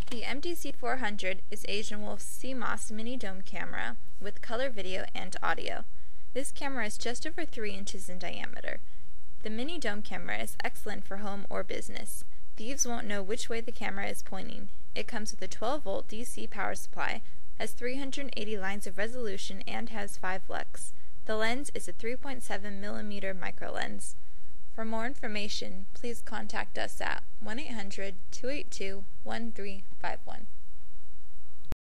The MDC400 is Asianwolf's CMOS mini dome camera with color video and audio. This camera is just over 3 inches in diameter. The mini dome camera is excellent for home or business. Thieves won't know which way the camera is pointing. It comes with a 12-volt DC power supply, has 380 lines of resolution, and has 5 lux. The lens is a 3.7mm micro lens. For more information, please contact us at 1-800-282-1351.